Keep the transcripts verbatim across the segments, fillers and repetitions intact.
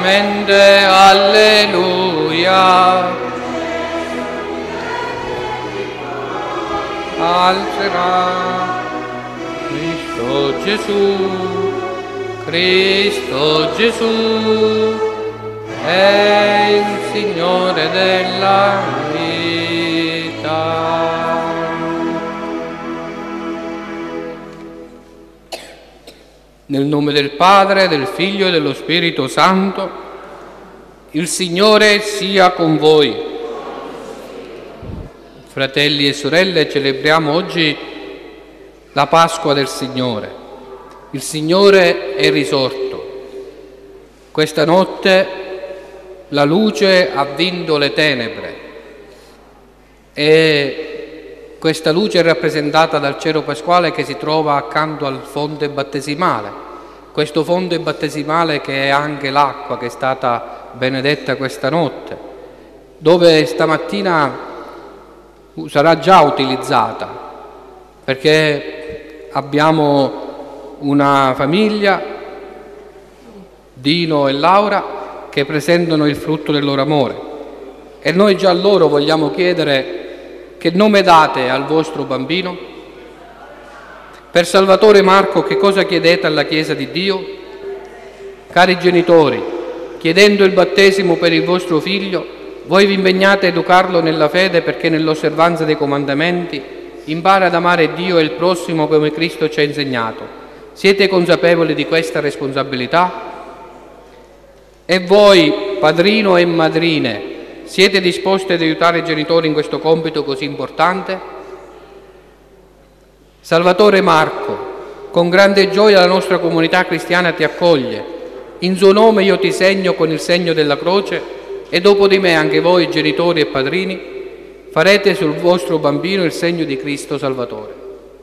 eternamente. Alleluia. Alzerà Cristo Gesù, Cristo Gesù è il Signore della vita. Nel nome del Padre, del Figlio e dello Spirito Santo, il Signore sia con voi. Fratelli e sorelle, celebriamo oggi la Pasqua del Signore. Il Signore è risorto. Questa notte la luce ha vinto le tenebre e questa luce è rappresentata dal cero pasquale che si trova accanto al fonte battesimale. Questo fonte battesimale che è anche l'acqua che è stata benedetta questa notte, dove stamattina sarà già utilizzata, perché abbiamo una famiglia, Dino e Laura, che presentano il frutto del loro amore e noi già loro vogliamo chiedere che nome date al vostro bambino. Per Salvatore Marco che cosa chiedete alla Chiesa di Dio? Cari genitori, chiedendo il battesimo per il vostro figlio, voi vi impegnate a educarlo nella fede perché nell'osservanza dei comandamenti impara ad amare Dio e il prossimo come Cristo ci ha insegnato. Siete consapevoli di questa responsabilità? E voi, padrino e madrine, siete disposti ad aiutare i genitori in questo compito così importante? Salvatore Marco, con grande gioia la nostra comunità cristiana ti accoglie. In suo nome io ti segno con il segno della croce e dopo di me anche voi, genitori e padrini, farete sul vostro bambino il segno di Cristo Salvatore.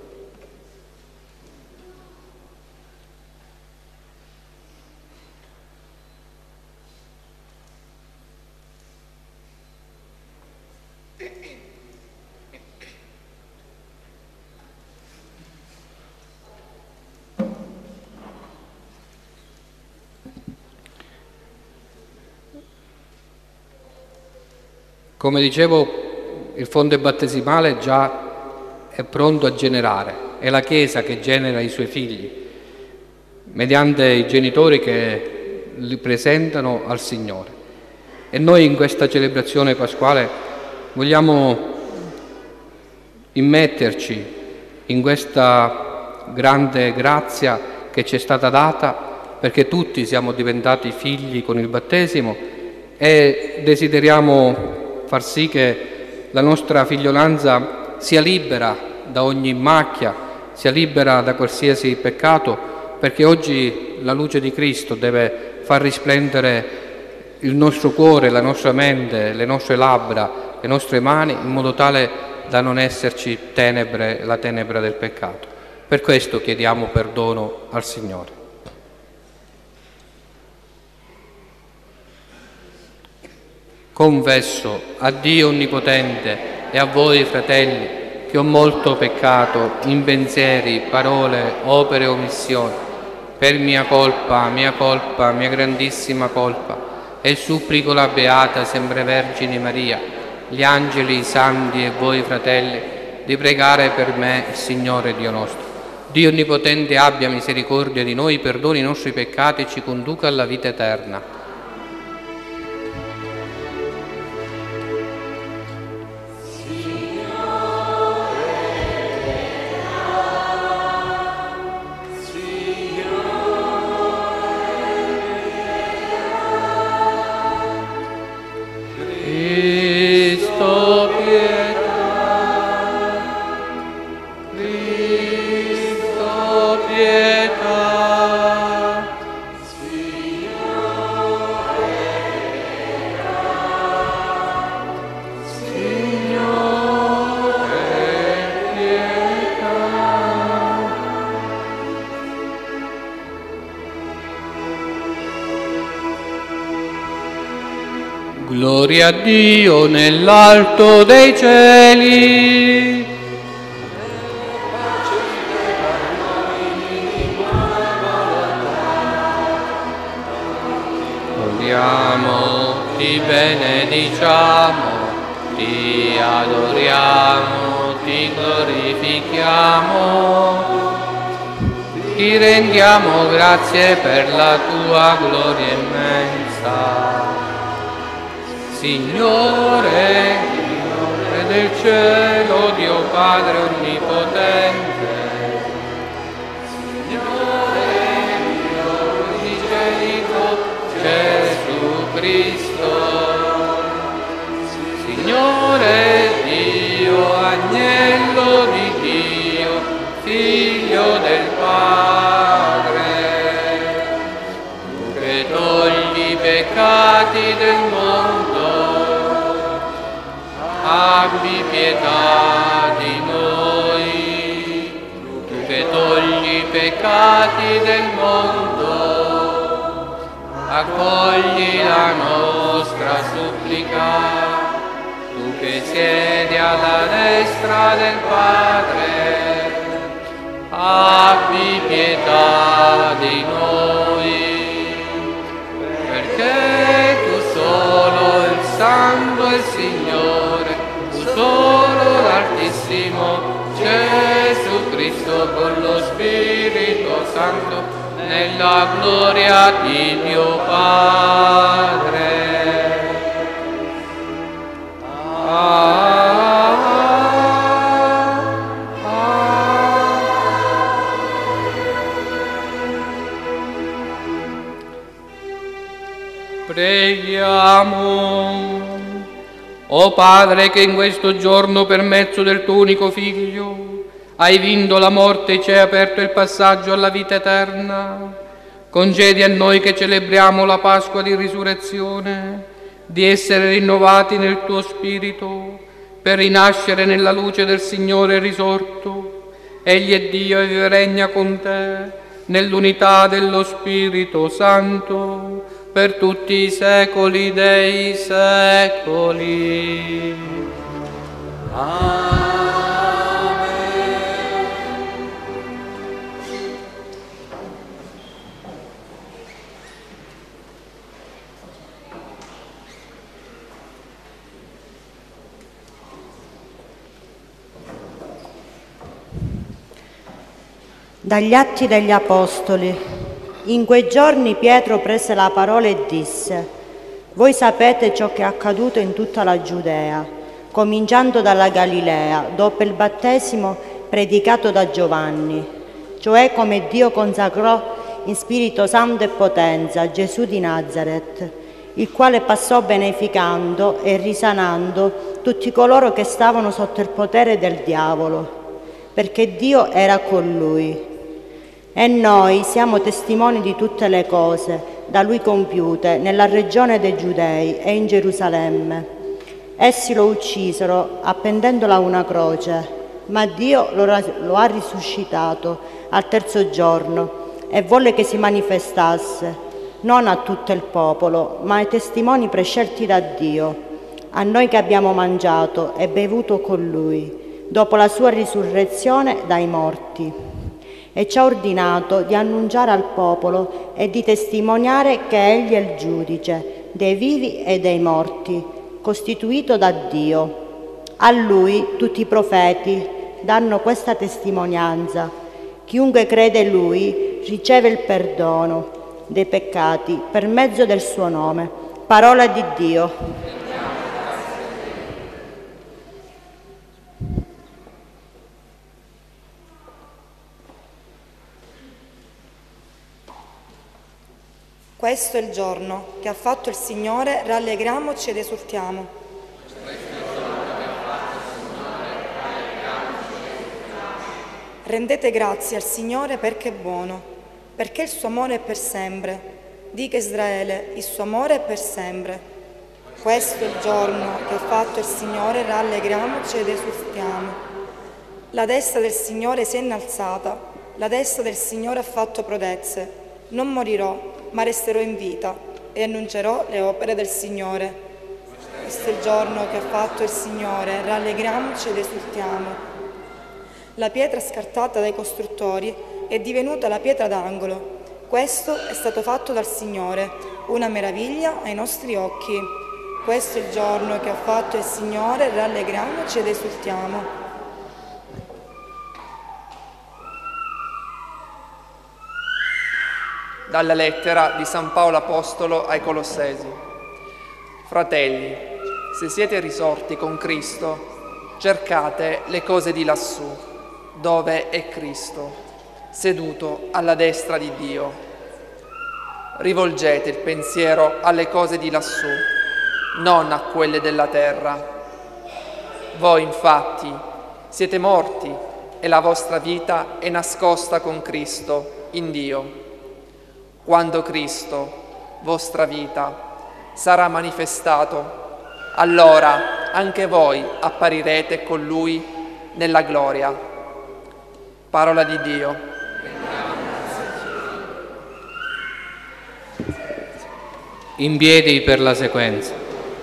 Come dicevo, il fonte battesimale già è pronto a generare, è la Chiesa che genera i suoi figli, mediante i genitori che li presentano al Signore. E noi in questa celebrazione pasquale vogliamo immetterci in questa grande grazia che ci è stata data, perché tutti siamo diventati figli con il battesimo e desideriamo far sì che la nostra figliolanza sia libera da ogni macchia, sia libera da qualsiasi peccato, perché oggi la luce di Cristo deve far risplendere il nostro cuore, la nostra mente, le nostre labbra, le nostre mani, in modo tale da non esserci tenebre, la tenebra del peccato. Per questo chiediamo perdono al Signore. Confesso a Dio Onnipotente e a voi, fratelli, che ho molto peccato in pensieri, parole, opere e omissioni, per mia colpa, mia colpa, mia grandissima colpa, e supplico la Beata Sempre Vergine Maria, gli angeli, i santi e voi, fratelli, di pregare per me, il Signore Dio nostro. Dio Onnipotente abbia misericordia di noi, perdoni i nostri peccati e ci conduca alla vita eterna. Gloria a Dio nell'alto dei cieli. Gloria benediciamo, ti adoriamo, ti glorifichiamo. Ti rendiamo grazie per la tua gloria immensa. Signore, Signore del cielo, Dio Padre onnipotente, Signore, Dio unigenito, Gesù Cristo, Signore, Dio, agnello di Dio, Figlio del Padre, tu che togli i peccati del mondo, abbi pietà di noi. Tu che togli i peccati del mondo, accogli la nostra supplica. Tu che siedi alla destra del Padre, abbi pietà di noi, perché tu solo il Santo e il Signore, tu solo l'Altissimo, Gesù Cristo con lo Spirito Santo, nella gloria di Dio Padre. Amen. Preghiamo. O Padre, che in questo giorno per mezzo del tuo unico Figlio hai vinto la morte e ci hai aperto il passaggio alla vita eterna, concedi a noi che celebriamo la Pasqua di risurrezione di essere rinnovati nel tuo Spirito per rinascere nella luce del Signore risorto. Egli è Dio e vive e regna con te nell'unità dello Spirito Santo per tutti i secoli dei secoli. Amen. Dagli Atti degli Apostoli. In quei giorni Pietro prese la parola e disse: voi sapete ciò che è accaduto in tutta la Giudea, cominciando dalla Galilea, dopo il battesimo predicato da Giovanni, cioè come Dio consacrò in Spirito Santo e potenza Gesù di Nazaret, il quale passò beneficando e risanando tutti coloro che stavano sotto il potere del diavolo, perché Dio era con lui. E noi siamo testimoni di tutte le cose da lui compiute nella regione dei Giudei e in Gerusalemme. Essi lo uccisero appendendolo a una croce, ma Dio lo, lo ha risuscitato al terzo giorno e volle che si manifestasse non a tutto il popolo, ma ai testimoni prescelti da Dio, a noi che abbiamo mangiato e bevuto con lui dopo la sua risurrezione dai morti. E ci ha ordinato di annunciare al popolo e di testimoniare che Egli è il giudice dei vivi e dei morti, costituito da Dio. A Lui tutti i profeti danno questa testimonianza. Chiunque crede in Lui riceve il perdono dei peccati per mezzo del suo nome. Parola di Dio. Questo è il giorno che ha fatto il Signore, rallegriamoci ed esultiamo. Rendete grazie al Signore perché è buono, perché il suo amore è per sempre. Dica Israele, il suo amore è per sempre. Questo è il giorno che ha fatto il Signore, rallegriamoci ed esultiamo. La destra del Signore si è innalzata, la destra del Signore ha fatto prodezze. Non morirò, ma resterò in vita e annuncerò le opere del Signore. Questo è il giorno che ha fatto il Signore, rallegriamoci ed esultiamo. La pietra scartata dai costruttori è divenuta la pietra d'angolo. Questo è stato fatto dal Signore, una meraviglia ai nostri occhi. Questo è il giorno che ha fatto il Signore, rallegriamoci ed esultiamo. Dalla lettera di San Paolo Apostolo ai Colossesi. Fratelli, se siete risorti con Cristo, cercate le cose di lassù, dove è Cristo, seduto alla destra di Dio. Rivolgete il pensiero alle cose di lassù, non a quelle della terra. Voi, infatti, siete morti e la vostra vita è nascosta con Cristo in Dio. Quando Cristo, vostra vita, sarà manifestato, allora anche voi apparirete con Lui nella gloria. Parola di Dio. In piedi per la sequenza.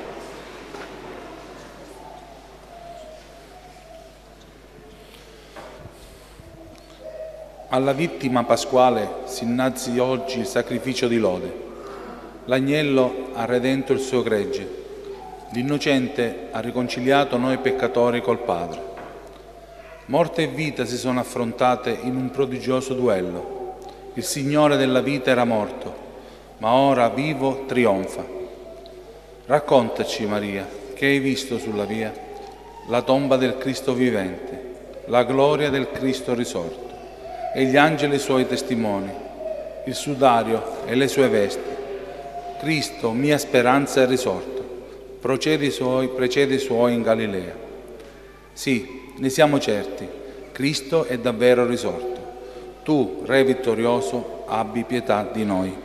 Alla vittima pasquale si innalzi oggi il sacrificio di lode. L'agnello ha redento il suo gregge. L'innocente ha riconciliato noi peccatori col Padre. Morte e vita si sono affrontate in un prodigioso duello. Il Signore della vita era morto, ma ora vivo trionfa. Raccontaci, Maria, che hai visto sulla via? La tomba del Cristo vivente, la gloria del Cristo risorto, e gli angeli suoi testimoni, il sudario e le sue vesti. Cristo, mia speranza, è risorto. Procede i suoi, precede i suoi in Galilea. Sì, ne siamo certi, Cristo è davvero risorto. Tu, Re vittorioso, abbi pietà di noi.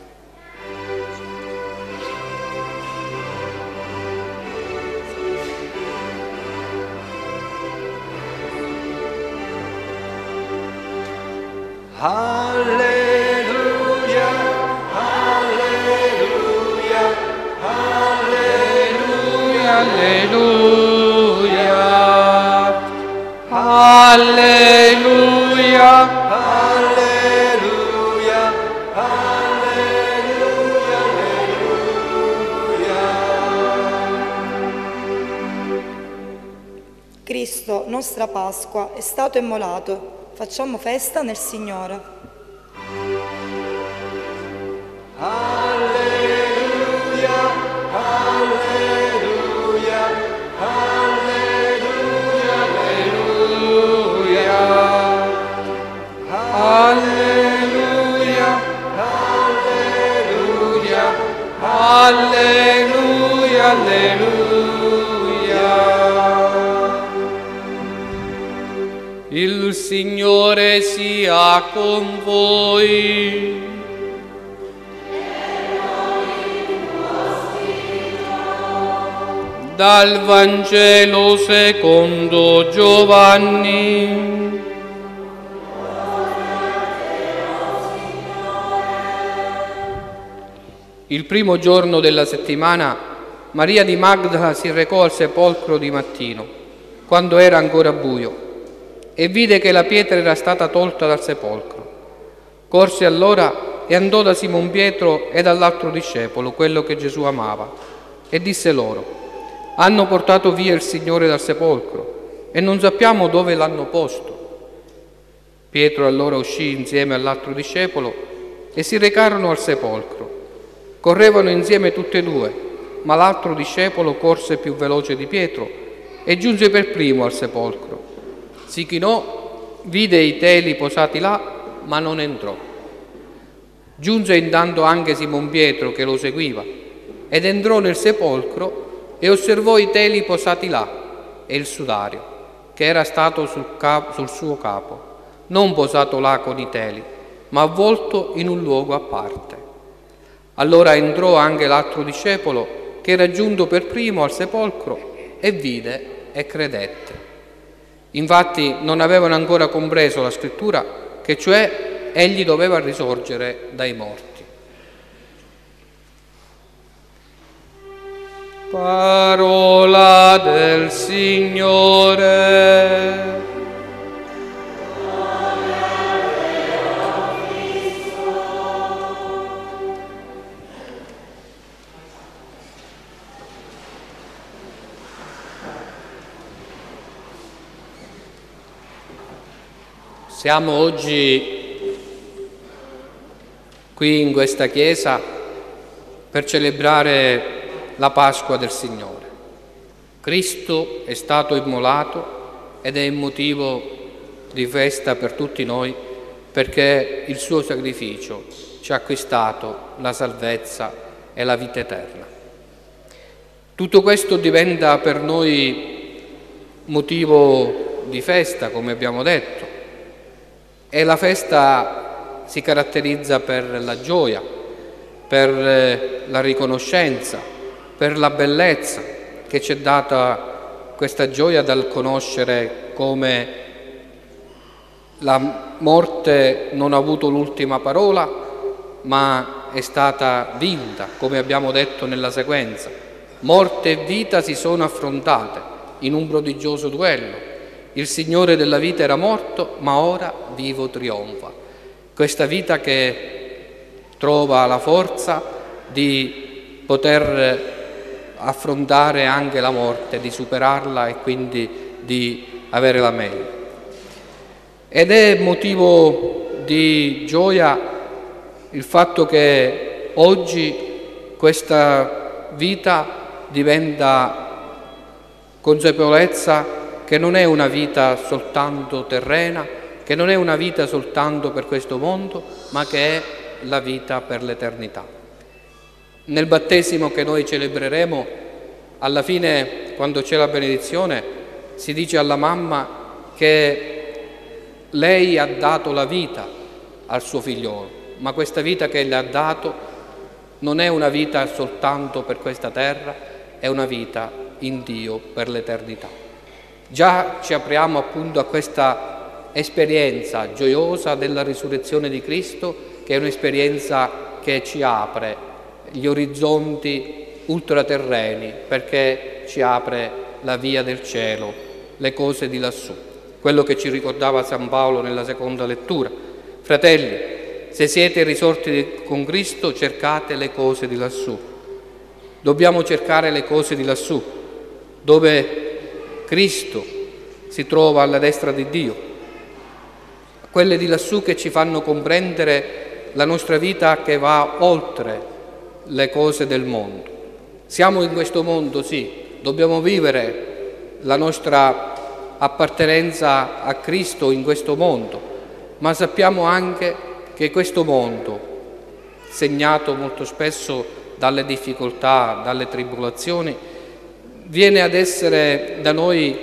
Alleluia, alleluia, alleluia, Alleluia, alleluia, alleluia, alleluia, alleluia. Cristo, nostra Pasqua, è stato immolato. Facciamo festa nel Signore. Alleluia, alleluia, alleluia, alleluia, alleluia, alleluia, alleluia. Il Signore sia con voi. Dal Vangelo secondo Giovanni. Il primo giorno della settimana, Maria di Magdala si recò al sepolcro di mattino, quando era ancora buio, e vide che la pietra era stata tolta dal sepolcro. Corse allora e andò da Simon Pietro e dall'altro discepolo, quello che Gesù amava, e disse loro: hanno portato via il Signore dal sepolcro e non sappiamo dove l'hanno posto. Pietro allora uscì insieme all'altro discepolo e si recarono al sepolcro. Correvano insieme tutti e due, ma l'altro discepolo corse più veloce di Pietro e giunse per primo al sepolcro. Si chinò, vide i teli posati là, ma non entrò. Giunse intanto anche Simon Pietro che lo seguiva ed entrò nel sepolcro e osservò i teli posati là e il sudario che era stato sul, capo, sul suo capo, non posato là con i teli, ma avvolto in un luogo a parte. Allora entrò anche l'altro discepolo che era giunto per primo al sepolcro e vide e credette. Infatti non avevano ancora compreso la scrittura che cioè egli doveva risorgere dai morti. Parola del Signore. Siamo oggi qui in questa chiesa per celebrare la Pasqua del Signore. Cristo è stato immolato ed è un motivo di festa per tutti noi, perché il suo sacrificio ci ha acquistato la salvezza e la vita eterna. Tutto questo diventa per noi motivo di festa, come abbiamo detto, e la festa si caratterizza per la gioia, per la riconoscenza, per la bellezza che ci è data questa gioia dal conoscere come la morte non ha avuto l'ultima parola, ma è stata vinta, come abbiamo detto nella sequenza. Morte e vita si sono affrontate in un prodigioso duello. Il Signore della vita era morto, ma ora vivo trionfa. Questa vita che trova la forza di poter affrontare anche la morte, di superarla e quindi di avere la meglio. Ed è motivo di gioia il fatto che oggi questa vita diventa consapevolezza che non è una vita soltanto terrena, che non è una vita soltanto per questo mondo, ma che è la vita per l'eternità. Nel battesimo che noi celebreremo, alla fine, quando c'è la benedizione, si dice alla mamma che lei ha dato la vita al suo figliolo, ma questa vita che le ha dato non è una vita soltanto per questa terra, è una vita in Dio per l'eternità. Già ci apriamo appunto a questa esperienza gioiosa della risurrezione di Cristo, che è un'esperienza che ci apre gli orizzonti ultraterreni, perché ci apre la via del cielo, le cose di lassù. Quello che ci ricordava San Paolo nella seconda lettura. Fratelli, se siete risorti con Cristo, cercate le cose di lassù. Dobbiamo cercare le cose di lassù, dove Cristo si trova alla destra di Dio, quelle di lassù che ci fanno comprendere la nostra vita che va oltre le cose del mondo. Siamo in questo mondo, sì, dobbiamo vivere la nostra appartenenza a Cristo in questo mondo, ma sappiamo anche che questo mondo, segnato molto spesso dalle difficoltà, dalle tribolazioni, viene ad essere da noi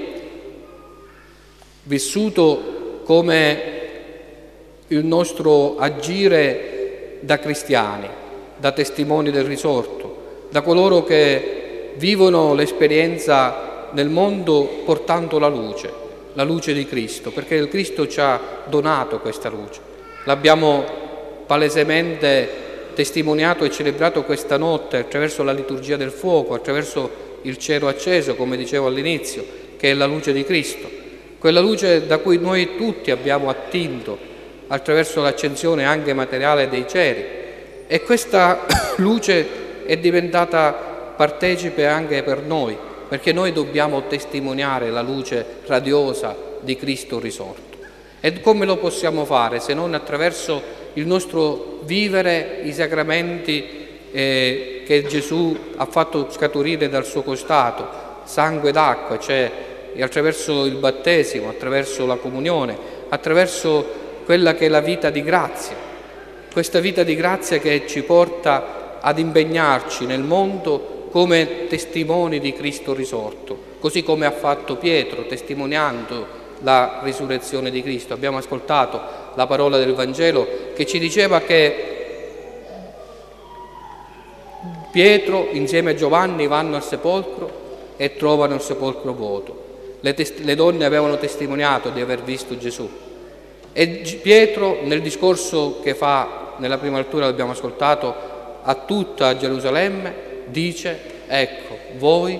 vissuto come il nostro agire da cristiani, da testimoni del risorto, da coloro che vivono l'esperienza nel mondo portando la luce, la luce di Cristo, perché il Cristo ci ha donato questa luce. L'abbiamo palesemente testimoniato e celebrato questa notte attraverso la liturgia del fuoco, attraverso il cero acceso, come dicevo all'inizio, che è la luce di Cristo, quella luce da cui noi tutti abbiamo attinto attraverso l'accensione anche materiale dei ceri, e questa luce è diventata partecipe anche per noi, perché noi dobbiamo testimoniare la luce radiosa di Cristo risorto. E come lo possiamo fare se non attraverso il nostro vivere i sacramenti eh, che Gesù ha fatto scaturire dal suo costato, sangue d'acqua, cioè attraverso il battesimo, attraverso la comunione, attraverso quella che è la vita di grazia, questa vita di grazia che ci porta ad impegnarci nel mondo come testimoni di Cristo risorto, così come ha fatto Pietro testimoniando la risurrezione di Cristo. Abbiamo ascoltato la parola del Vangelo che ci diceva che Pietro insieme a Giovanni vanno al sepolcro e trovano il sepolcro vuoto. Le, test- le donne avevano testimoniato di aver visto Gesù. E G- Pietro nel discorso che fa nella prima lettura, l'abbiamo ascoltato, a tutta Gerusalemme, dice: ecco, voi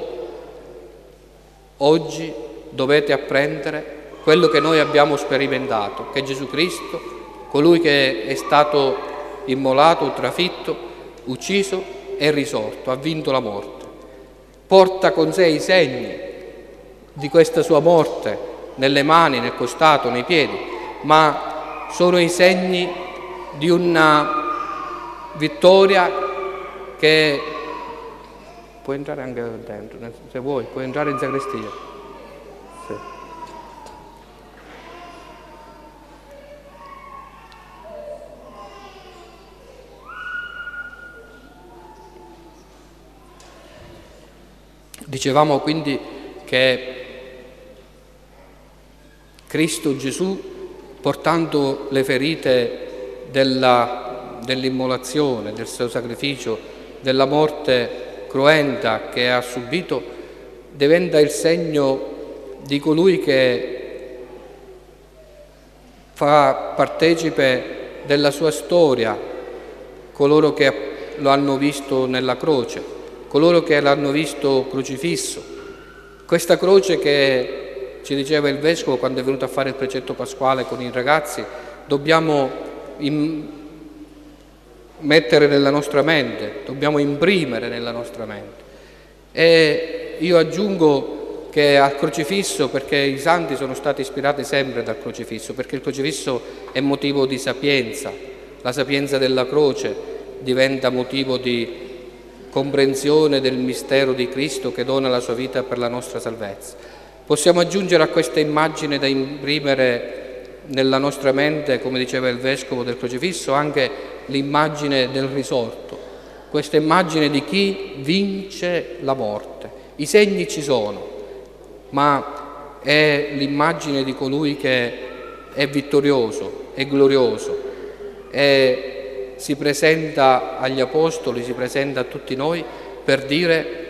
oggi dovete apprendere quello che noi abbiamo sperimentato, che Gesù Cristo, colui che è stato immolato, trafitto, ucciso, è risorto, ha vinto la morte. Porta con sé i segni di questa sua morte nelle mani, nel costato, nei piedi, ma sono i segni di una vittoria che puoi entrare anche dentro, se vuoi, puoi entrare in sacrestia. Sì. Dicevamo quindi che Cristo Gesù, portando le ferite della, dell'immolazione, del suo sacrificio, della morte cruenta che ha subito, diventa il segno di colui che fa partecipe della sua storia coloro che lo hanno visto nella croce, coloro che l'hanno visto crocifisso. Questa croce che, ci diceva il Vescovo quando è venuto a fare il precetto pasquale con i ragazzi, dobbiamo in, mettere nella nostra mente, dobbiamo imprimere nella nostra mente. E io aggiungo che al crocifisso, perché i santi sono stati ispirati sempre dal crocifisso, perché il crocifisso è motivo di sapienza, la sapienza della croce diventa motivo di comprensione del mistero di Cristo che dona la sua vita per la nostra salvezza. Possiamo aggiungere a questa immagine da imprimere nella nostra mente, come diceva il Vescovo del crocifisso, anche l'immagine del risorto, questa immagine di chi vince la morte. I segni ci sono, ma è l'immagine di colui che è vittorioso, è glorioso, e si presenta agli Apostoli, si presenta a tutti noi per dire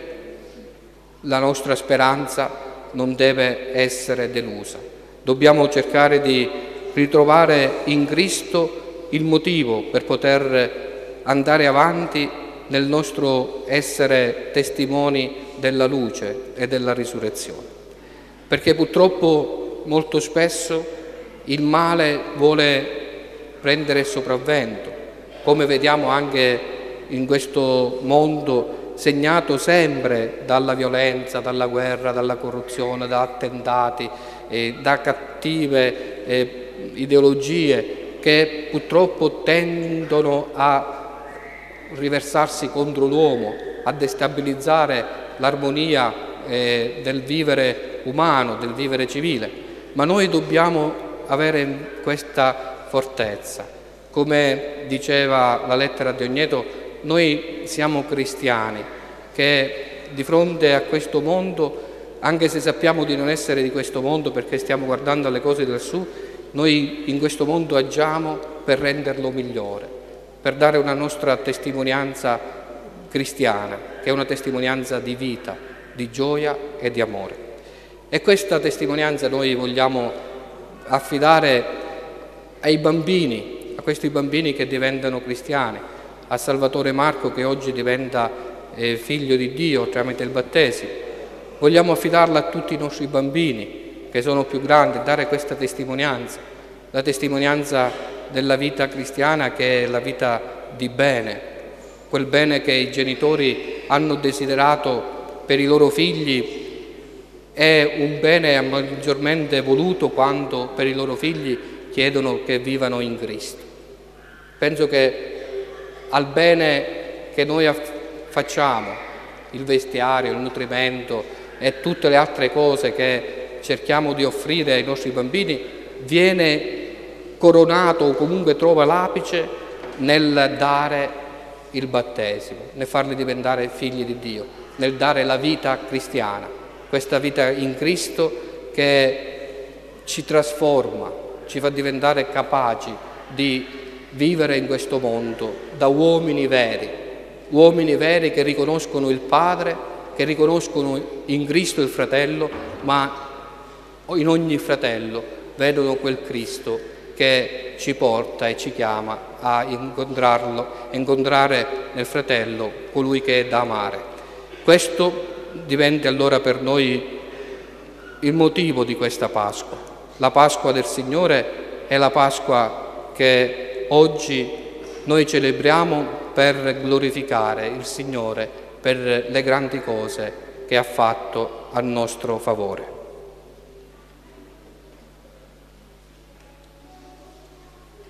la nostra speranza non deve essere delusa. Dobbiamo cercare di ritrovare in Cristo il motivo per poter andare avanti nel nostro essere testimoni della luce e della risurrezione. Perché purtroppo molto spesso il male vuole prendere il sopravvento, come vediamo anche in questo mondo segnato sempre dalla violenza, dalla guerra, dalla corruzione, da attentati, eh, da cattive eh, ideologie che purtroppo tendono a riversarsi contro l'uomo, a destabilizzare l'armonia eh, del vivere umano, del vivere civile. Ma noi dobbiamo avere questa fortezza. Come diceva la lettera di Ogneto, noi siamo cristiani che di fronte a questo mondo, anche se sappiamo di non essere di questo mondo perché stiamo guardando alle cose del su, noi in questo mondo agiamo per renderlo migliore, per dare una nostra testimonianza cristiana, che è una testimonianza di vita, di gioia e di amore. E questa testimonianza noi vogliamo affidare ai bambini, a questi bambini che diventano cristiani, a Salvatore Marco che oggi diventa eh, figlio di Dio tramite il battesimo. Vogliamo affidarla a tutti i nostri bambini che sono più grandi, dare questa testimonianza, la testimonianza della vita cristiana che è la vita di bene, quel bene che i genitori hanno desiderato per i loro figli è un bene maggiormente voluto quando per i loro figli chiedono che vivano in Cristo. Penso che al bene che noi facciamo, il vestiario, il nutrimento e tutte le altre cose che cerchiamo di offrire ai nostri bambini, viene coronato o comunque trova l'apice nel dare il battesimo, nel farli diventare figli di Dio, nel dare la vita cristiana, questa vita in Cristo che ci trasforma, ci fa diventare capaci di vivere in questo mondo da uomini veri, uomini veri che riconoscono il Padre, che riconoscono in Cristo il fratello, ma in ogni fratello vedono quel Cristo che ci porta e ci chiama a incontrarlo, a incontrare nel fratello colui che è da amare. Questo diventa allora per noi il motivo di questa Pasqua. La Pasqua del Signore è la Pasqua che oggi noi celebriamo per glorificare il Signore per le grandi cose che ha fatto a nostro favore.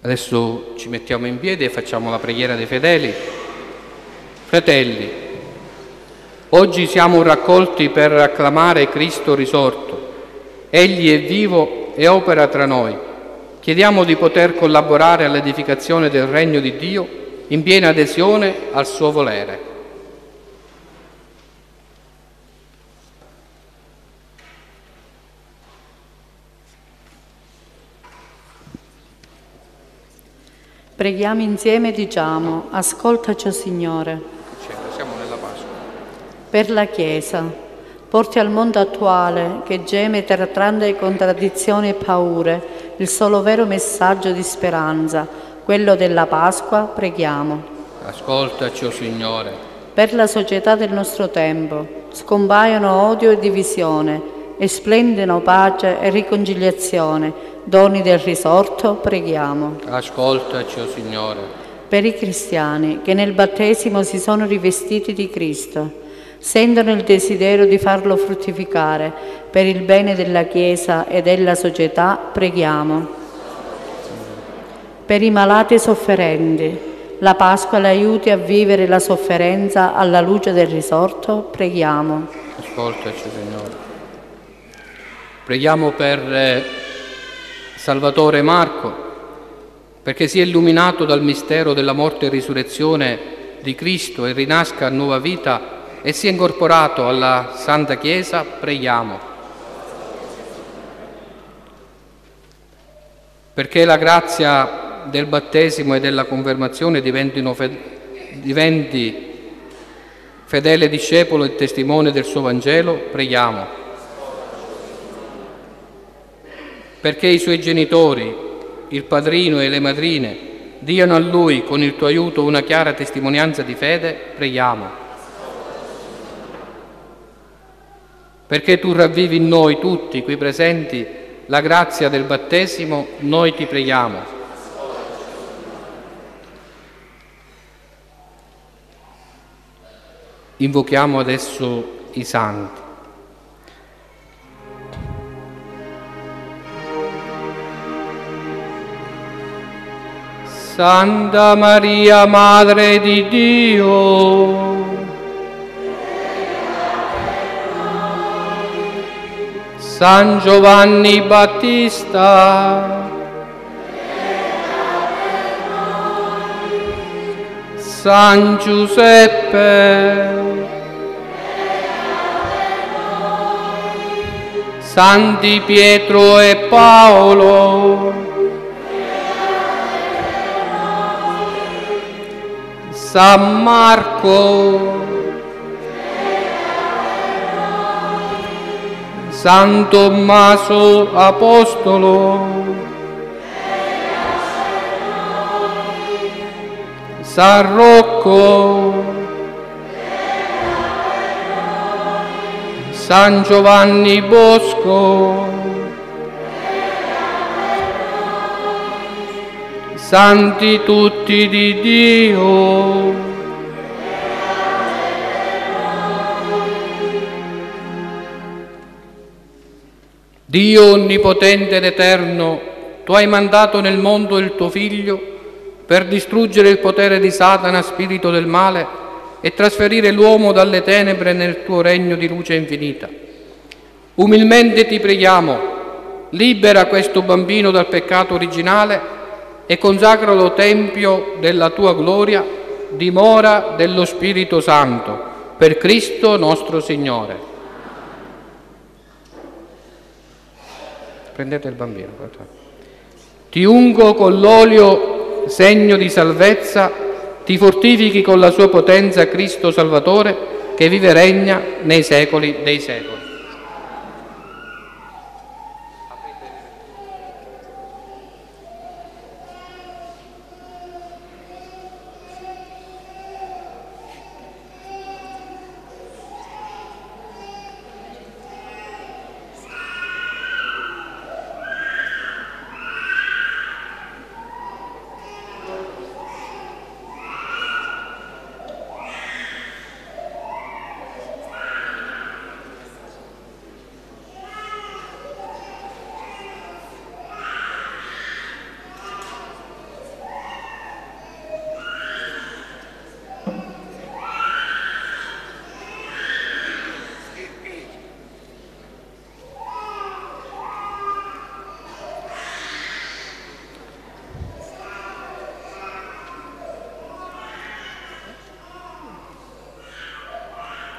Adesso ci mettiamo in piedi e facciamo la preghiera dei fedeli. Fratelli, oggi siamo raccolti per acclamare Cristo risorto. Egli è vivo e opera tra noi. Chiediamo di poter collaborare all'edificazione del regno di Dio in piena adesione al suo volere. Preghiamo insieme e diciamo: ascoltaci, o Signore. Siamo nella Pasqua. Per la Chiesa, porti al mondo attuale, che geme tra tante contraddizioni e paure, il solo vero messaggio di speranza, quello della Pasqua, preghiamo. Ascoltaci, o Signore. Per la società del nostro tempo, scompaiono odio e divisione, e splendano pace e riconciliazione, doni del risorto, preghiamo. Ascoltaci, o Signore. Per i cristiani che nel battesimo si sono rivestiti di Cristo, sentono il desiderio di farlo fruttificare per il bene della Chiesa e della società, preghiamo. Per i malati e sofferenti, la Pasqua li aiuti a vivere la sofferenza alla luce del risorto, preghiamo. Ascoltaci, Signore. Preghiamo per eh, Salvatore Marco, perché sia illuminato dal mistero della morte e risurrezione di Cristo e rinasca a nuova vita e sia incorporato alla Santa Chiesa, preghiamo. Perché la grazia del battesimo e della confermazione diventino fe- diventi fedele discepolo e testimone del suo Vangelo, preghiamo. Perché i suoi genitori, il padrino e le madrine, diano a lui, con il tuo aiuto, una chiara testimonianza di fede, preghiamo. Perché tu ravvivi in noi tutti, qui presenti, la grazia del battesimo, noi ti preghiamo. Invochiamo adesso i santi. Santa Maria, Madre di Dio, San Giovanni Battista, San Giuseppe, Santi Pietro e Paolo, San Marco, San Tommaso Apostolo, San Rocco, San Giovanni Bosco, Santi tutti di Dio, Dio onnipotente ed eterno, tu hai mandato nel mondo il tuo Figlio per distruggere il potere di Satana, spirito del male, e trasferire l'uomo dalle tenebre nel tuo regno di luce infinita. Umilmente ti preghiamo, libera questo bambino dal peccato originale e consacralo tempio della tua gloria, dimora dello Spirito Santo, per Cristo nostro Signore. Prendete il bambino. Ti ungo con l'olio, segno di salvezza, ti fortifichi con la sua potenza, Cristo Salvatore, che vive e regna nei secoli dei secoli.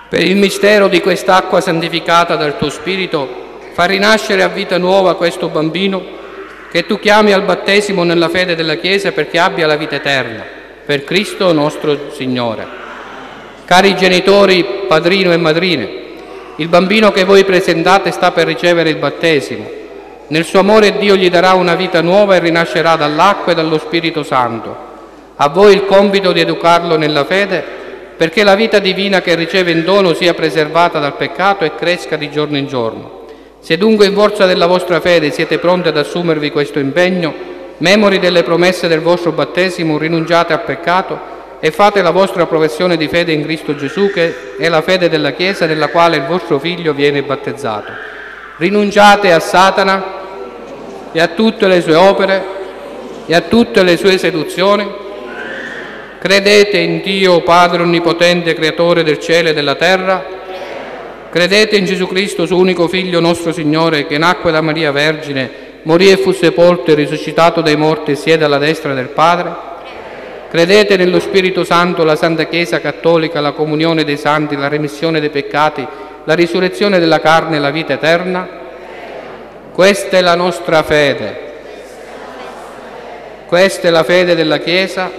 Per il mistero di quest'acqua santificata dal tuo Spirito, fa rinascere a vita nuova questo bambino che tu chiami al battesimo nella fede della Chiesa perché abbia la vita eterna, per Cristo nostro Signore. Cari genitori, padrino e madrine, il bambino che voi presentate sta per ricevere il battesimo. Nel suo amore Dio gli darà una vita nuova e rinascerà dall'acqua e dallo Spirito Santo. A voi il compito di educarlo nella fede perché la vita divina che riceve in dono sia preservata dal peccato e cresca di giorno in giorno. Se dunque in forza della vostra fede siete pronti ad assumervi questo impegno, memori delle promesse del vostro battesimo, rinunciate al peccato e fate la vostra professione di fede in Cristo Gesù, che è la fede della Chiesa nella quale il vostro Figlio viene battezzato. Rinunciate a Satana e a tutte le sue opere e a tutte le sue seduzioni. Credete in Dio Padre Onnipotente, Creatore del cielo e della terra. Credete in Gesù Cristo, suo unico Figlio nostro Signore, che nacque da Maria Vergine, morì e fu sepolto e risuscitato dai morti e siede alla destra del Padre. Credete nello Spirito Santo, la Santa Chiesa Cattolica, la comunione dei santi, la remissione dei peccati, la risurrezione della carne e la vita eterna? Questa è la nostra fede. Questa è la fede della Chiesa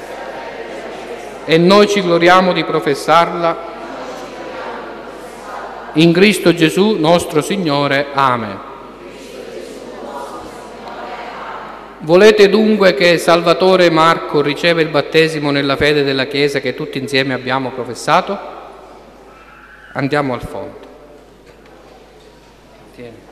e noi ci gloriamo di professarla in Cristo Gesù nostro Signore. Amen. Volete dunque che Salvatore Marco riceva il battesimo nella fede della Chiesa che tutti insieme abbiamo professato? Andiamo al fondo. Tieni.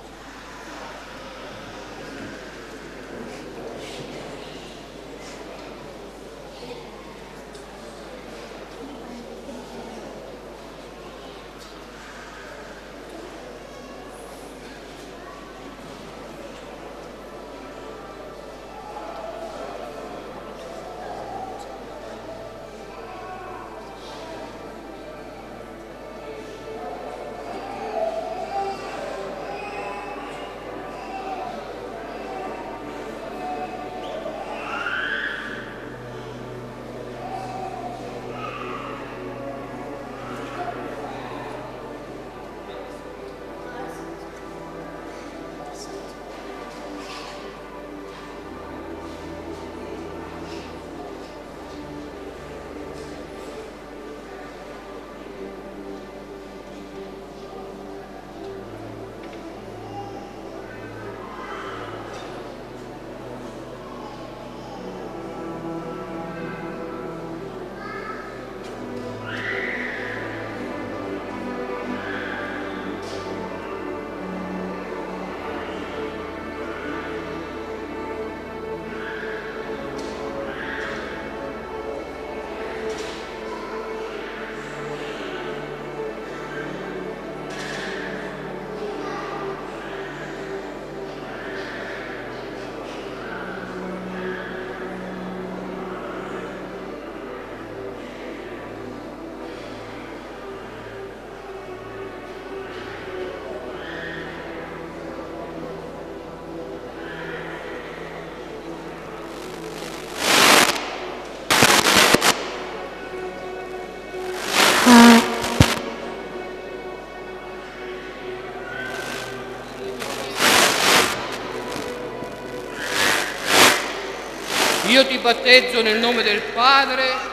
Io ti battezzo nel nome del Padre,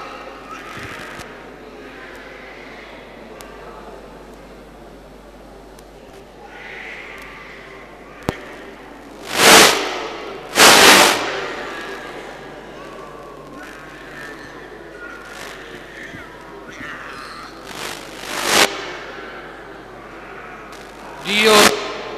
Dio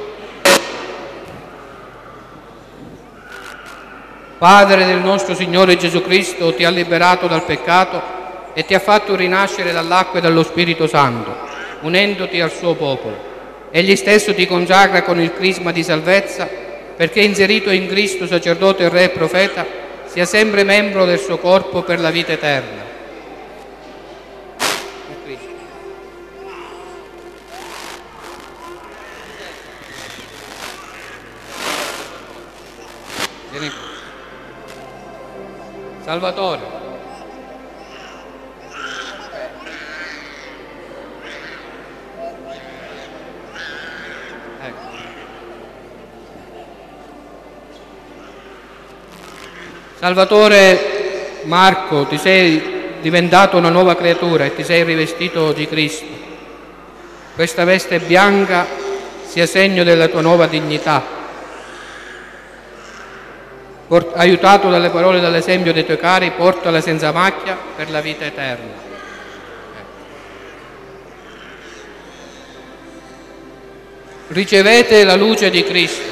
Padre del nostro Signore Gesù Cristo, ti ha liberato dal peccato e ti ha fatto rinascere dall'acqua e dallo Spirito Santo, unendoti al suo popolo. Egli stesso ti consacra con il crisma di salvezza, perché inserito in Cristo, sacerdote, re e profeta, sia sempre membro del suo corpo per la vita eterna. Vieni qui. Salvatore, Salvatore Marco, ti sei diventato una nuova creatura e ti sei rivestito di Cristo. Questa veste bianca sia segno della tua nuova dignità. Port- aiutato dalle parole e dall'esempio dei tuoi cari, portala senza macchia per la vita eterna. Ricevete la luce di Cristo.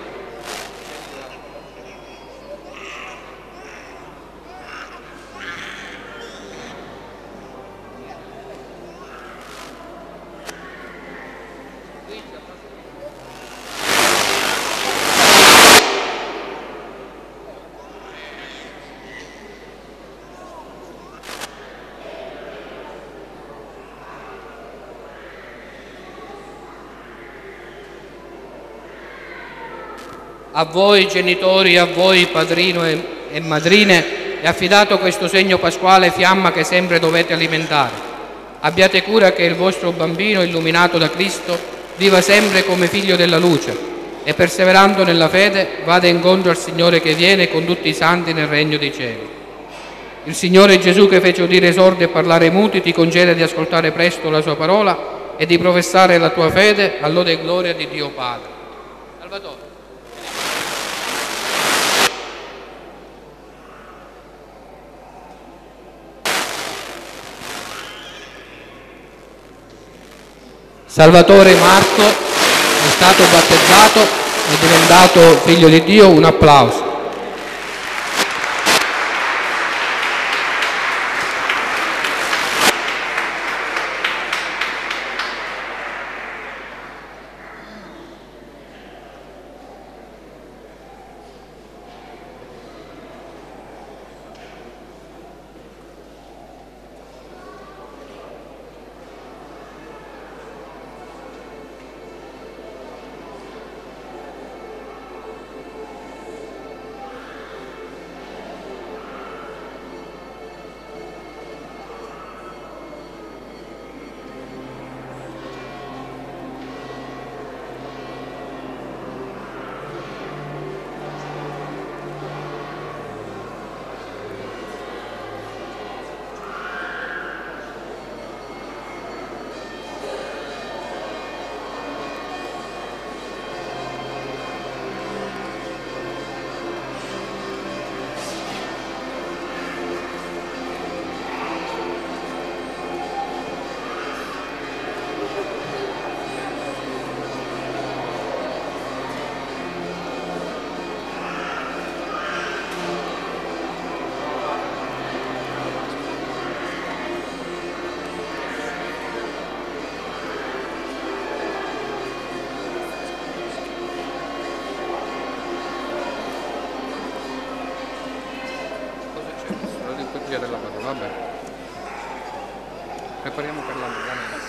A voi genitori, a voi padrino e, e madrine è affidato questo segno pasquale fiamma che sempre dovete alimentare. Abbiate cura che il vostro bambino, illuminato da Cristo, viva sempre come figlio della luce e perseverando nella fede vada incontro al Signore che viene con tutti i santi nel regno dei cieli. Il Signore Gesù, che fece udire i sordi e parlare ai muti, ti concede di ascoltare presto la sua parola e di professare la tua fede all'ode e gloria di Dio Padre. Salvatore. Salvatore Marco è stato battezzato, è diventato figlio di Dio, un applauso. Della parola, vabbè. Prepariamo per la messa.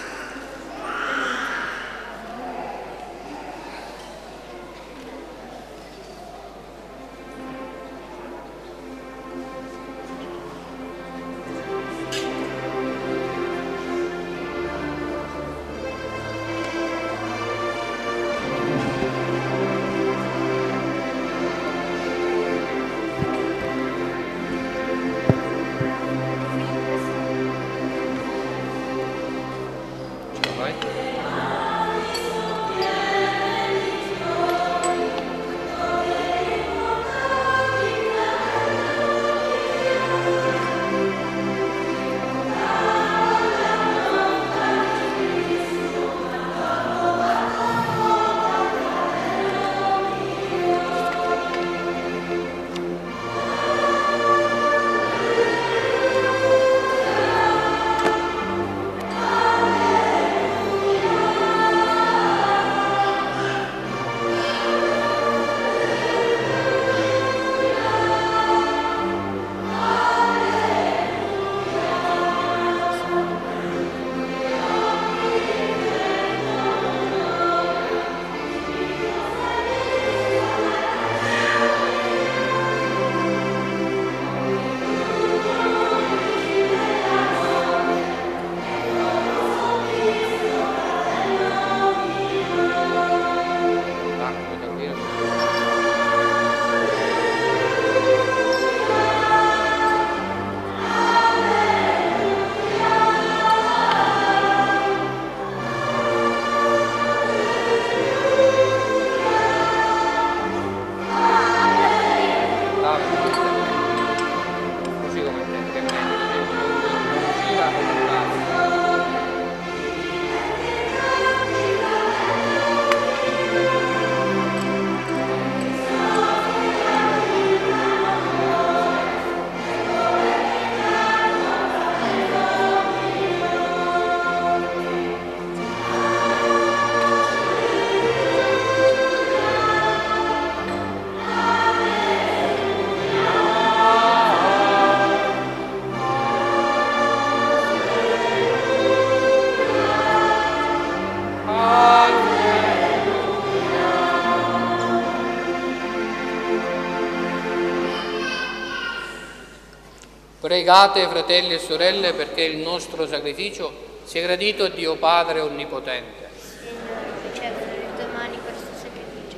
Pregate, fratelli e sorelle, perché il nostro sacrificio sia gradito a Dio Padre Onnipotente. Signore, ricevere le tue mani questo sacrificio.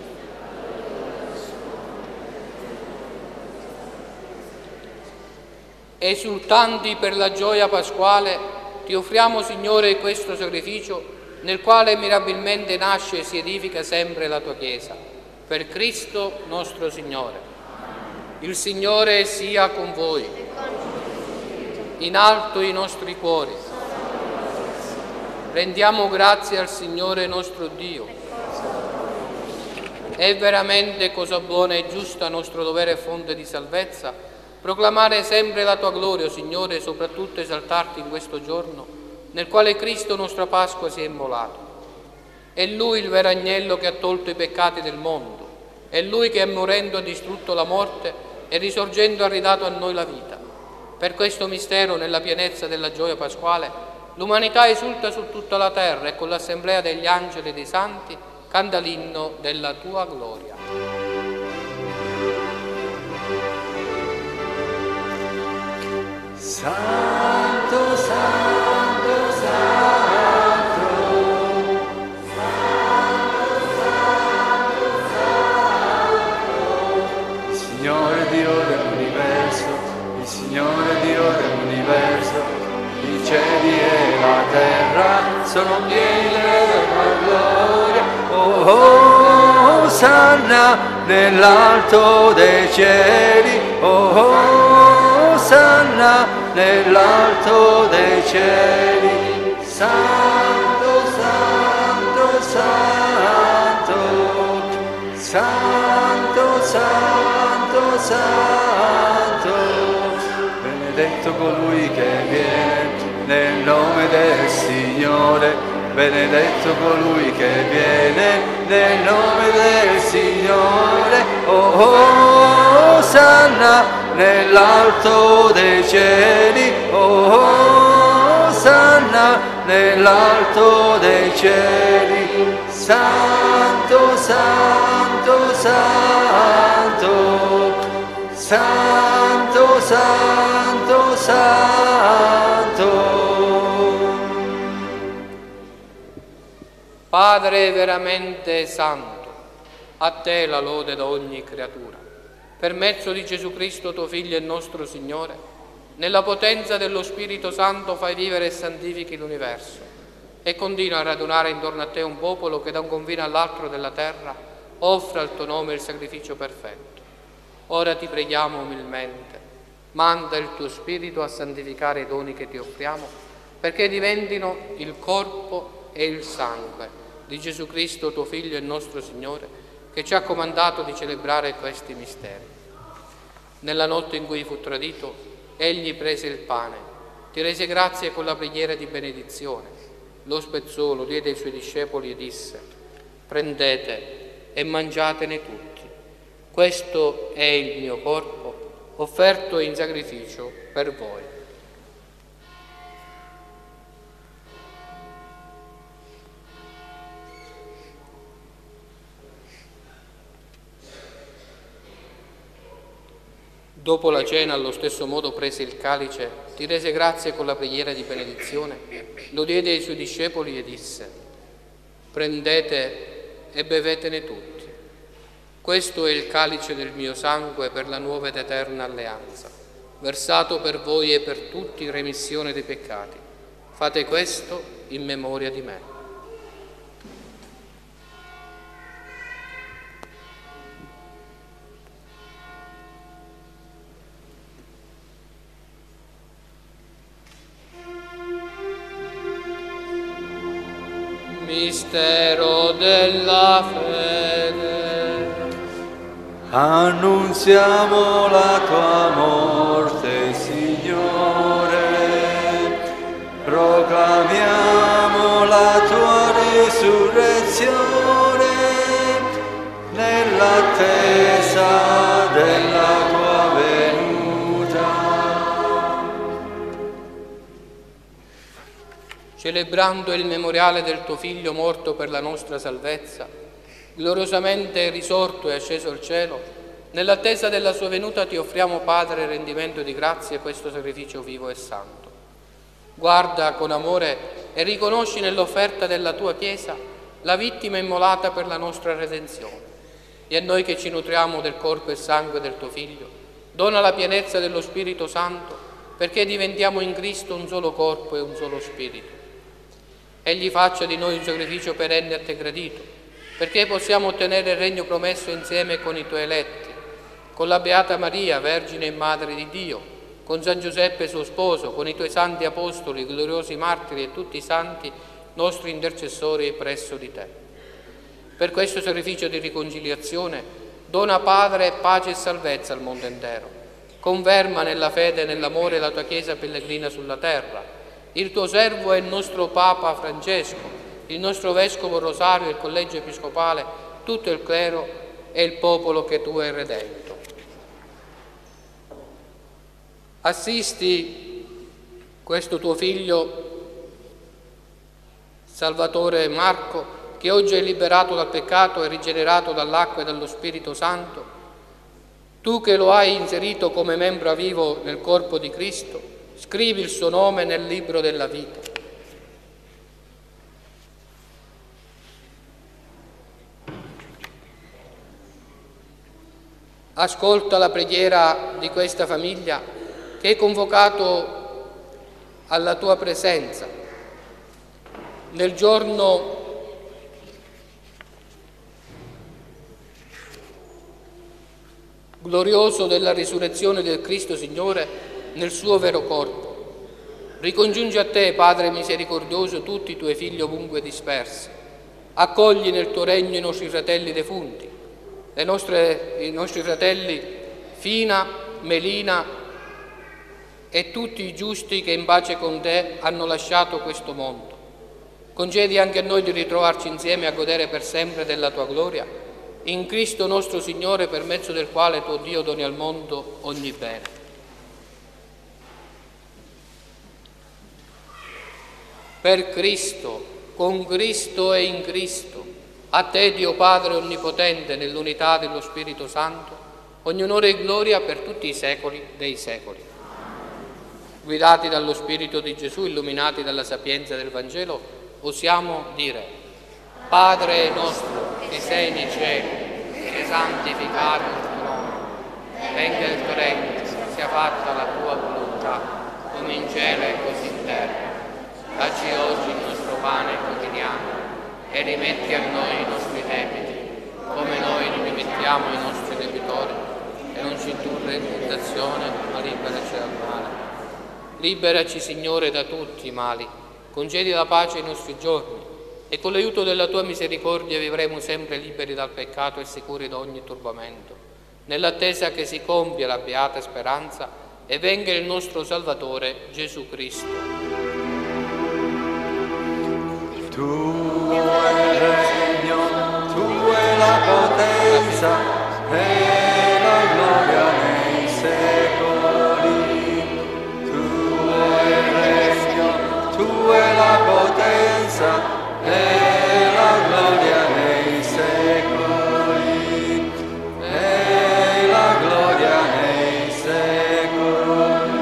Esultanti per la gioia pasquale, ti offriamo, Signore, questo sacrificio nel quale mirabilmente nasce e si edifica sempre la tua Chiesa. Per Cristo nostro Signore. Il Signore sia con voi. In alto i nostri cuori. Rendiamo grazie al Signore nostro Dio. È veramente cosa buona e giusta, nostro dovere e fonte di salvezza, proclamare sempre la tua gloria, Signore, e soprattutto esaltarti in questo giorno nel quale Cristo, nostra Pasqua, si è immolato. È Lui il vero agnello che ha tolto i peccati del mondo. È Lui che, morendo, ha distrutto la morte e risorgendo ha ridato a noi la vita. Per questo mistero, nella pienezza della gioia pasquale, l'umanità esulta su tutta la terra e con l'assemblea degli angeli e dei santi canta l'inno della tua gloria. Santo, Santo, Santo, Santo, Santo, Santo, Signore Dio dell'universo, il Signore Dio dell'universo, i cieli e la terra sono pieni della gloria. Oh, oh, Osanna nell'alto dei cieli, oh, oh, Osanna nell'alto dei cieli. Santo, Santo, Santo, Santo, Santo, Santo, benedetto colui che viene nel nome del Signore, benedetto colui che viene nel nome del Signore. Oh, oh, Osanna nell'alto dei cieli, oh, oh, Osanna nell'alto dei cieli. Santo, Santo, Santo, Santo, Santo, Santo. Padre veramente santo, a te la lode da ogni creatura. Per mezzo di Gesù Cristo, tuo Figlio e nostro Signore, nella potenza dello Spirito Santo fai vivere e santifichi l'universo e continua a radunare intorno a te un popolo che da un confine all'altro della terra offre al tuo nome il sacrificio perfetto. Ora ti preghiamo umilmente, manda il tuo Spirito a santificare i doni che ti offriamo, perché diventino il corpo e il sangue di Gesù Cristo, tuo Figlio e nostro Signore, che ci ha comandato di celebrare questi misteri. Nella notte in cui fu tradito, egli prese il pane, ti rese grazie con la preghiera di benedizione, lo spezzò, lo diede ai suoi discepoli e disse: prendete e mangiatene tutti. Questo è il mio corpo, offerto in sacrificio per voi. Dopo la cena, allo stesso modo, prese il calice, ti rese grazie con la preghiera di benedizione, lo diede ai suoi discepoli e disse: prendete e bevetene tutti. Questo è il calice del mio sangue per la nuova ed eterna alleanza, versato per voi e per tutti in remissione dei peccati. Fate questo in memoria di me. Mistero della fede. Annunziamo la tua morte, Signore, proclamiamo la tua risurrezione nell'attesa della tua venuta. Celebrando il memoriale del tuo Figlio morto per la nostra salvezza, gloriosamente risorto e asceso al cielo, Nell'attesa della sua venuta ti offriamo, Padre, il rendimento di grazie questo sacrificio vivo e santo. Guarda con amore e riconosci nell'offerta della tua Chiesa la vittima immolata per la nostra redenzione. E a noi che ci nutriamo del corpo e sangue del tuo Figlio, dona la pienezza dello Spirito Santo, perché diventiamo in Cristo un solo corpo e un solo Spirito. Egli faccia di noi un sacrificio perenne a te gradito, perché possiamo ottenere il regno promesso insieme con i tuoi eletti, con la Beata Maria, Vergine e Madre di Dio, con San Giuseppe suo sposo, con i tuoi santi apostoli, gloriosi martiri e tutti i santi nostri intercessori presso di te. Per questo sacrificio di riconciliazione, dona, Padre, pace e salvezza al mondo intero. Conferma nella fede e nell'amore la tua Chiesa pellegrina sulla terra. Il tuo servo è il nostro Papa Francesco, il nostro Vescovo Rosario, il Collegio Episcopale, tutto il clero e il popolo che tu hai redento. Assisti questo tuo Figlio, Salvatore Marco, che oggi è liberato dal peccato e rigenerato dall'acqua e dallo Spirito Santo. Tu che lo hai inserito come membro vivo nel corpo di Cristo, scrivi il suo nome nel libro della vita. Ascolta la preghiera di questa famiglia che è convocato alla tua presenza nel giorno glorioso della risurrezione del Cristo Signore nel suo vero corpo. Ricongiungi a te, Padre misericordioso, tutti i tuoi figli ovunque dispersi. Accogli nel tuo regno i nostri fratelli defunti, le nostre, i nostri fratelli Fina, Melina e tutti i giusti che in pace con te hanno lasciato questo mondo. Concedi anche a noi di ritrovarci insieme a godere per sempre della tua gloria, in Cristo nostro Signore, per mezzo del quale tuo Dio doni al mondo ogni bene. Per Cristo, con Cristo e in Cristo, a te, Dio Padre Onnipotente, nell'unità dello Spirito Santo, ogni onore e gloria per tutti i secoli dei secoli. Guidati dallo Spirito di Gesù, illuminati dalla sapienza del Vangelo, osiamo dire: Padre nostro che sei nei cieli, sia santificato il tuo nome, venga il tuo regno, sia fatta la tua volontà, come in cielo e così in terra. Dacci oggi il nostro pane quotidiano e rimetti a noi i nostri debiti, come noi li rimettiamo ai nostri debitori, e non ci indurre in tentazione, ma liberaci dal male. Liberaci, Signore, da tutti i mali, concedi la pace ai nostri giorni, e con l'aiuto della tua misericordia vivremo sempre liberi dal peccato e sicuri da ogni turbamento, nell'attesa che si compia la beata speranza e venga il nostro Salvatore Gesù Cristo. Tu è il regno, tu è la potenza e la gloria nei secoli. Tu è il regno, tu è la potenza e la gloria nei secoli, e la gloria nei secoli.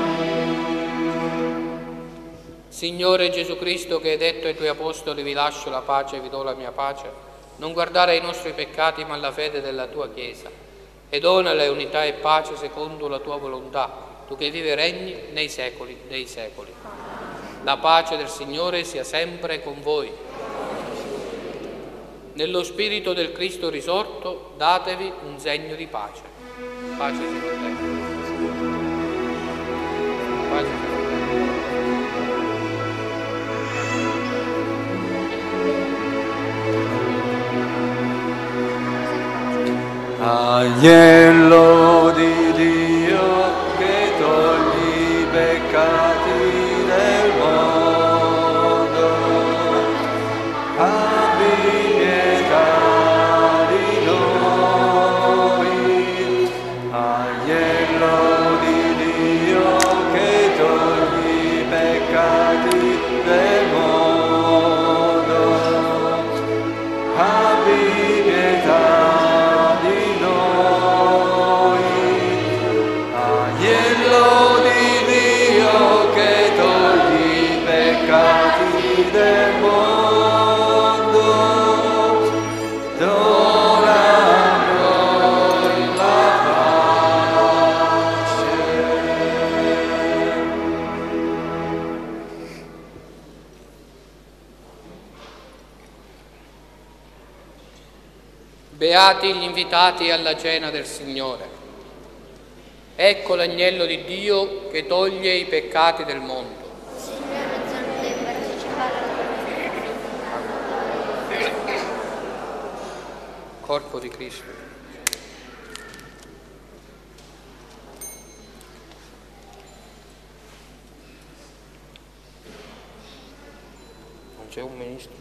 Signore Gesù Cristo, che hai detto ai tuoi apostoli: vi lascio la pace, vi do la mia pace, non guardare ai nostri peccati ma alla fede della tua Chiesa, e donale unità e pace secondo la tua volontà, tu che vivi e regni nei secoli dei secoli. La pace del Signore sia sempre con voi. Nello spirito del Cristo risorto, datevi un segno di pace. Pace sia con te. Pace sia con te. Agnello di Dio che togli i peccati del mondo, abbi pietà di noi. Agnello di Dio che togli i peccati del mondo, abbi pietà di noi. Beati gli invitati alla cena del Signore. Ecco l'agnello di Dio che toglie i peccati del mondo. Signore, non sono dei partecipare alla Corpo di Cristo. Non c'è un ministro.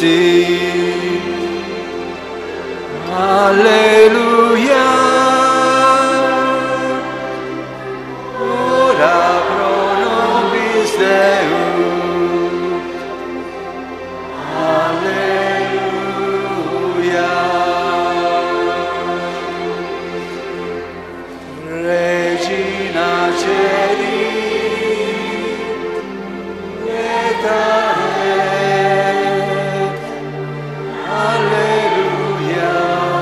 dixi, alleluia, ora pro nobis Deum, alleluia. Regina Celi, letare, alleluia.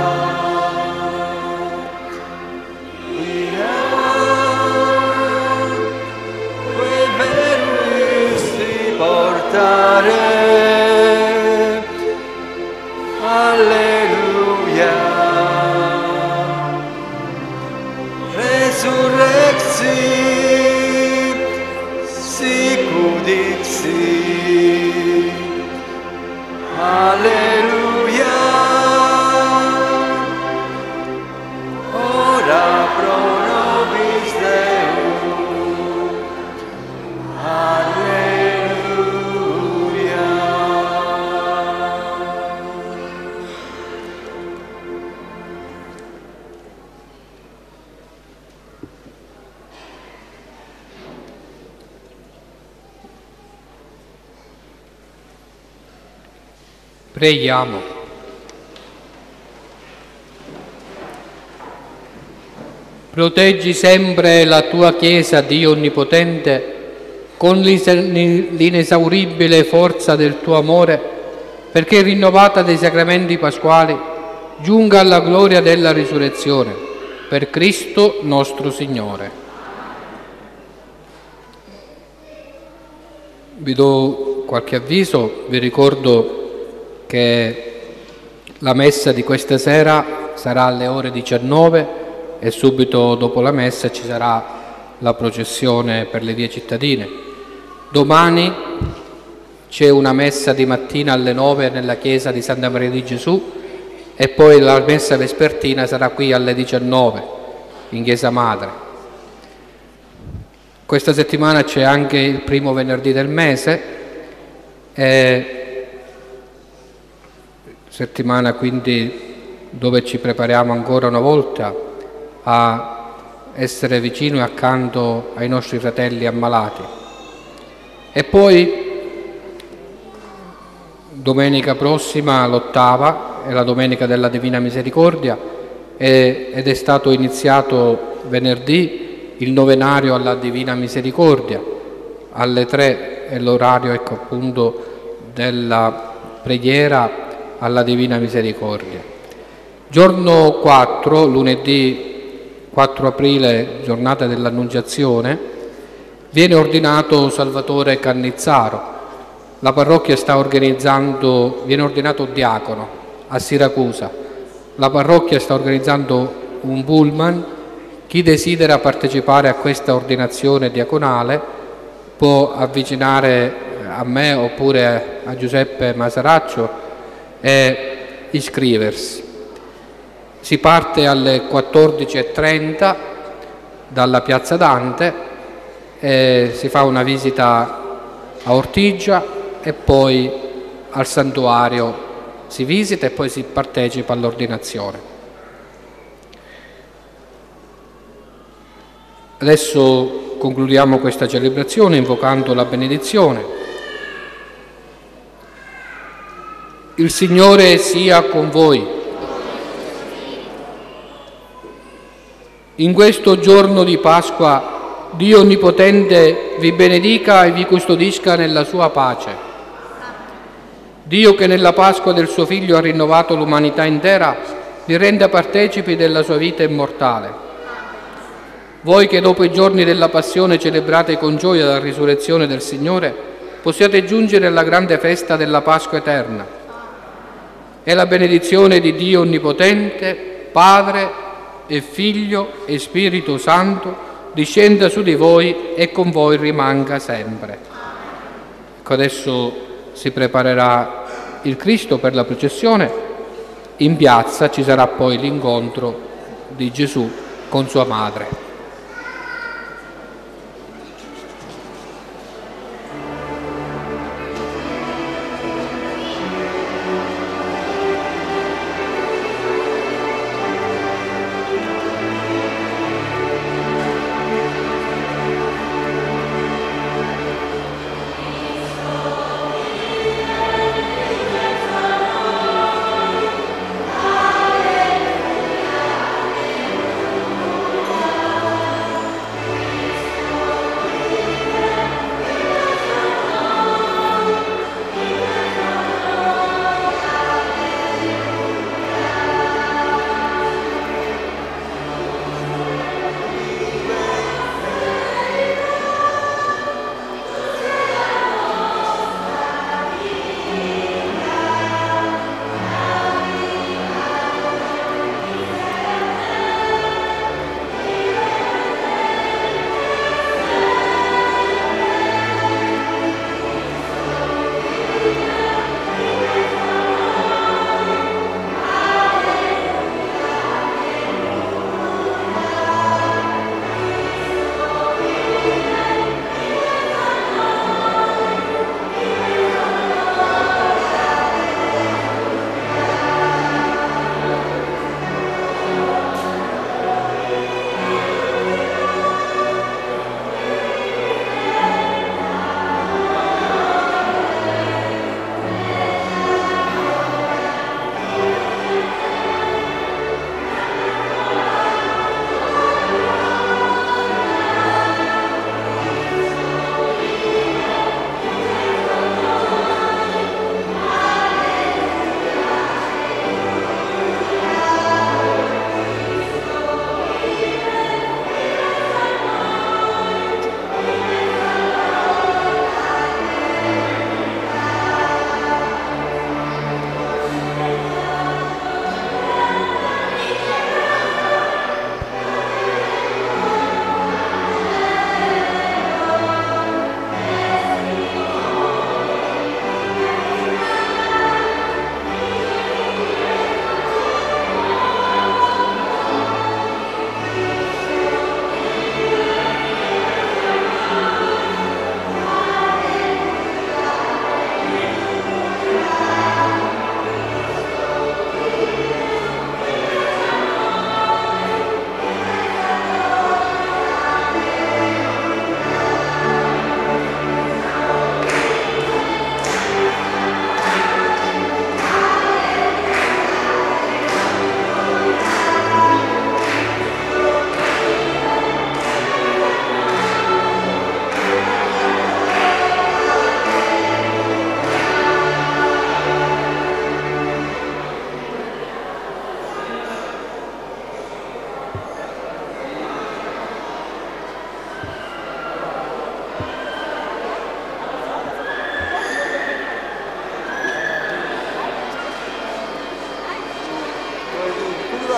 Via, quel verus di portare, alleluia. Resurrexi, sicut dixi, alleluia, ora pro nobis Deum, alleluia. Preghiamo. Proteggi sempre la tua Chiesa, Dio Onnipotente, con l'inesauribile forza del tuo amore, perché rinnovata dai sacramenti pasquali giunga alla gloria della risurrezione, per Cristo nostro Signore. Vi do qualche avviso, vi ricordo che la messa di questa sera sarà alle ore diciannove e subito dopo la messa ci sarà la processione per le vie cittadine. Domani c'è una messa di mattina alle nove nella chiesa di Santa Maria di Gesù e poi la messa vespertina sarà qui alle diciannove in chiesa madre. Questa settimana c'è anche il primo venerdì del mese, e settimana quindi dove ci prepariamo ancora una volta a essere vicino e accanto ai nostri fratelli ammalati. E poi domenica prossima, l'ottava, è la domenica della Divina Misericordia, ed è stato iniziato venerdì il novenario alla Divina Misericordia. Alle tre è l'orario, ecco, appunto, della preghiera alla Divina Misericordia. Giorno quattro, lunedì quattro aprile, giornata dell'Annunciazione, viene ordinato Salvatore Cannizzaro. La parrocchia sta organizzando, viene ordinato diacono a Siracusa. La parrocchia sta organizzando un pullman. Chi desidera partecipare a questa ordinazione diaconale può avvicinare a me oppure a Giuseppe Masaraccio e iscriversi. Si parte alle quattordici e trenta dalla piazza Dante, e si fa una visita a Ortigia e poi al santuario si visita e poi si partecipa all'ordinazione. Adesso concludiamo questa celebrazione invocando la benedizione. Il Signore sia con voi. In questo giorno di Pasqua, Dio Onnipotente vi benedica e vi custodisca nella sua pace. Dio, che nella Pasqua del suo Figlio ha rinnovato l'umanità intera, vi renda partecipi della sua vita immortale. Voi che dopo i giorni della Passione celebrate con gioia la risurrezione del Signore, possiate giungere alla grande festa della Pasqua eterna. E la benedizione di Dio Onnipotente, Padre e Figlio e Spirito Santo, discenda su di voi e con voi rimanga sempre. Ecco, adesso si preparerà il Cristo per la processione. In piazza ci sarà poi l'incontro di Gesù con sua madre.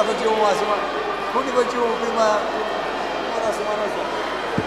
facciamo la settimana, come facciamo prima una settimana sopra.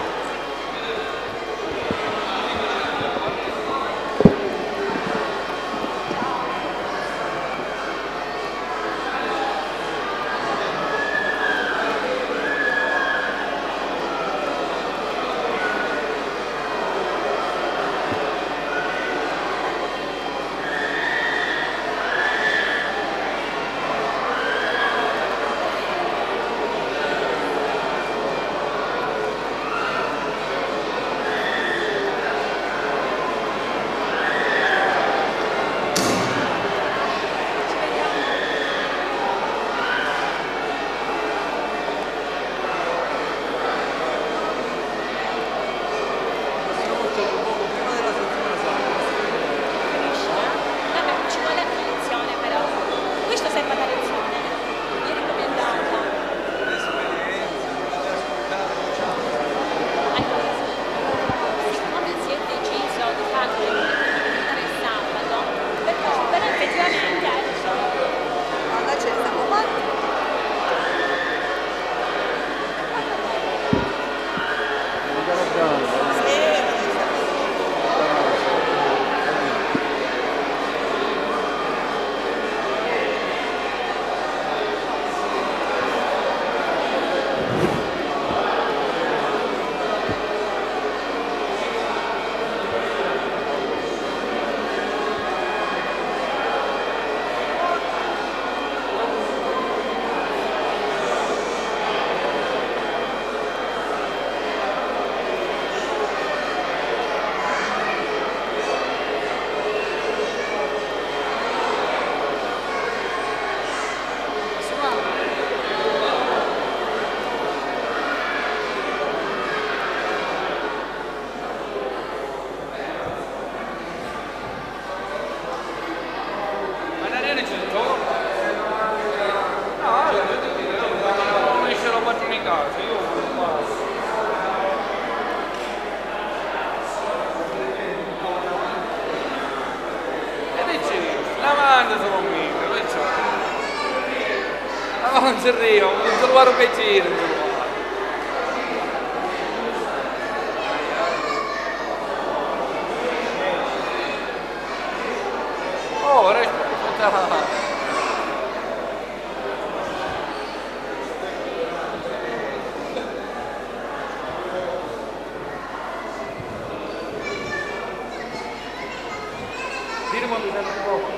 Non si rio, non si guarda che gira. Oh, aspetta. Diremo un po'.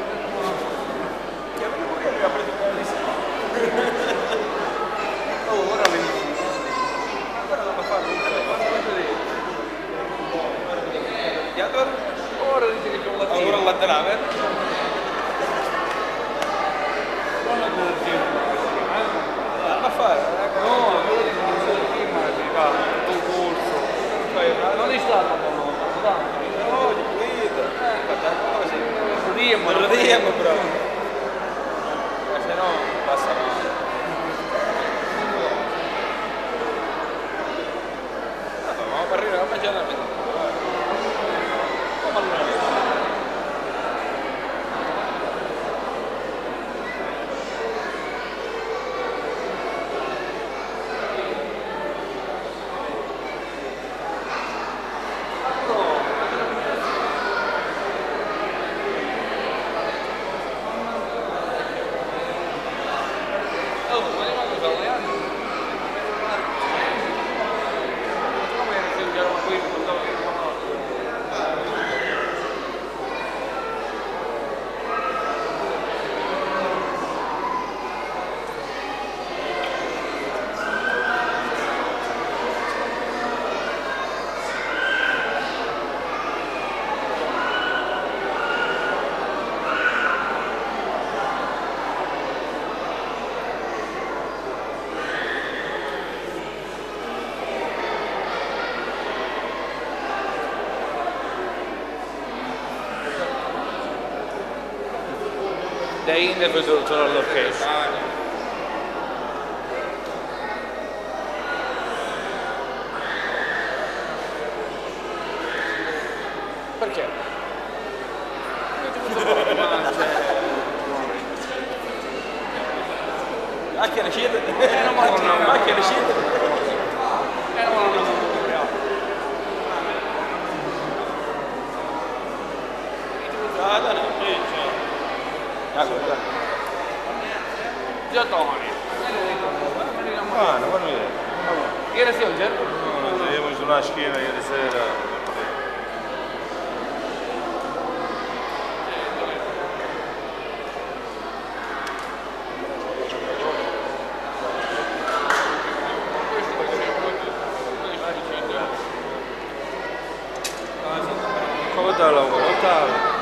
Oh, ora vedi. Ancora non lo fa, non lo vedi. Dietro? Ora dice che c'è un lattino. Ora un laterale. Non lo dice. Ma fare? No, quello di non so che immagini, va, tutto un corso. Non è stato una volta, dai. No, di guida. Eh, guarda così. Rodiamo, rodiamo, bro. Se no, passa male. Vabbè, ma arriva a mangiare la vita. Come allora? They never do to our location. Perché? Anche le scelte? Eh, non ma anche le scelte? Eh, non hanno comprato. Ah, dai, ah, guarda. Già Tony. Ah, non vanno vedere. Ieri sera già? No, io mi sono una schiena ieri sera. Come te lo vuoi?